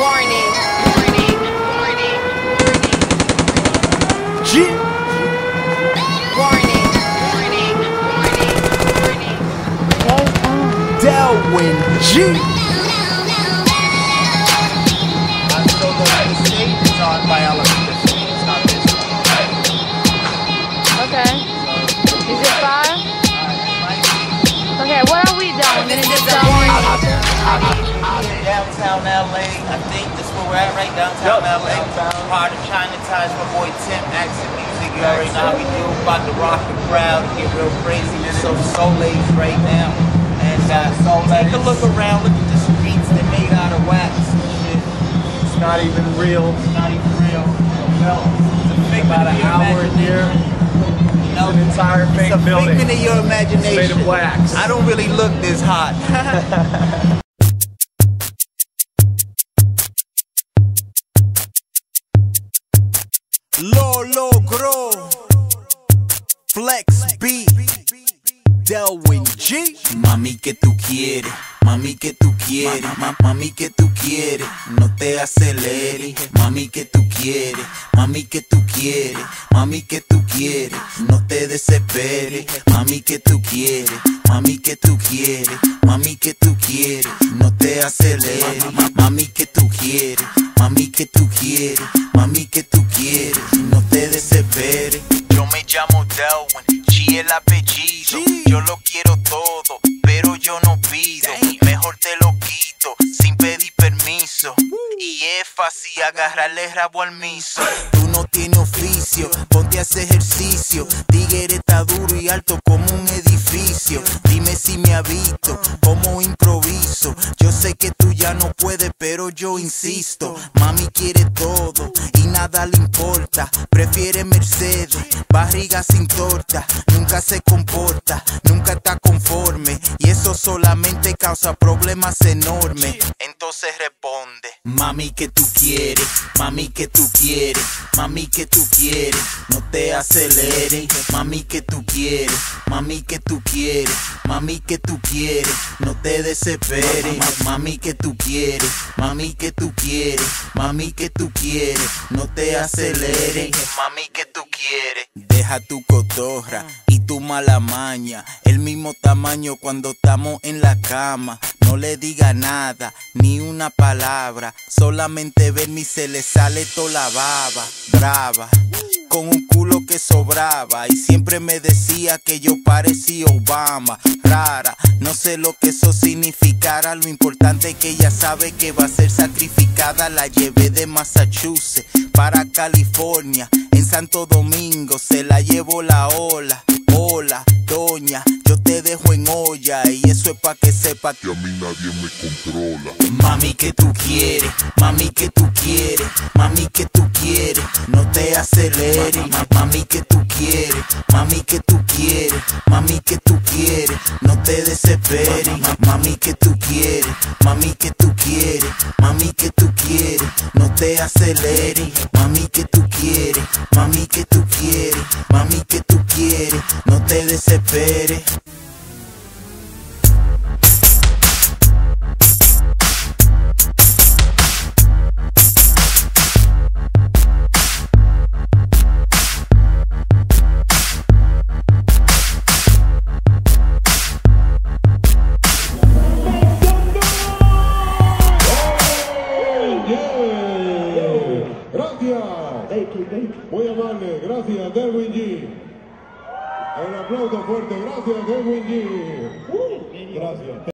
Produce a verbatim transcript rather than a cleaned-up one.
Warning, warning, warning, G. warning, warning, warning, warning. Delwin G. I'm solo to the state. It's on biology. It's not this one. Okay. Is it five? Okay, what are we doing? We're gonna just tell me. Downtown L A. I think that's where we're at, right? Downtown Yep. L A. Part of Chinatown. My boy Tim, Accent Music. You already know how we do. About to rock the crowd, get real crazy. So Soleil's right now. And uh, take a look around. Look at the streets. They're made out of wax and shit. It's not even real. It's not even real. No. It's a figment About of an your hour in here. imagination. No, It's an entire fake it's a building. figment of your imagination. It's made of wax. I don't really look this hot. Lo logró. Flex B. Delwin G. Mami, que tú quieres, mami, que tú quieres, ma- mami, que tú quieres, no te aceleres, mami, que tú quieres, mami, que tú quieres, mami, que tú quieres, no te desesperes, mami, que tú quieres, mami, que tú quieres, mami, que tú quieres, no te aceleres, ma- mami, que tú quieres, mami, que tú quieres, mami, que tú quieres, no te desesperes. Yo me llamo Delwin, G el apellido, yo lo quiero todo, pero yo no pido, mejor te lo quito, sin pedir permiso, y es fácil agarrarle rabo al miso. Tú no tienes oficio, ponte a hacer ejercicio, tigre está duro y alto como un edificio, dime si me ha visto, como improviso, yo sé que tú ya no puedes, pero yo insisto, mami quiere todo, y nada le importa, prefiere Mercedes, barriga sin torta, nunca se comporta, nunca está conforme, y eso solamente causa problemas enormes. Entonces responde, mami que tú quieres, mami que tú quieres, mami que tú quieres, no te aceleres, mami que tú quieres, mami que tú quieres, mami que tú quieres, no te desesperes, mami que tú quieres, mami que tú quieres, mami que tú quieres, no te aceleres, mami que tú quieres. Deja tu cotorra y tu mala maña, el mismo tamaño cuando estamos en la cama. No le diga nada, ni una palabra, solamente verme y se le sale toda la baba. Brava, con un culo que sobraba, y siempre me decía que yo parecía Obama. Rara, no sé lo que eso significara, lo importante es que ella sabe que va a ser sacrificada. La llevé de Massachusetts para California, en Santo Domingo se la llevo la ola. Hola, doña, yo te dejo en olla, y eso es pa' que sepa que a mí nadie me controla. mami que tú quieres, mami que tú quieres, mami que tú quieres, no te aceleres, ma- mami que tú quieres, mami que tú quieres, mami que tú quieres, no te desesperes, ma- mami que tú quieres, mami que tú quieres, mami que tú quieres, no te aceleres, mami que tú quieres, mami que tú quieres, mami que tú quieres, no te desesperes. Gracias. Muy amable. Gracias, Delwin G. El aplauso fuerte. Gracias, Delwin G. Gracias.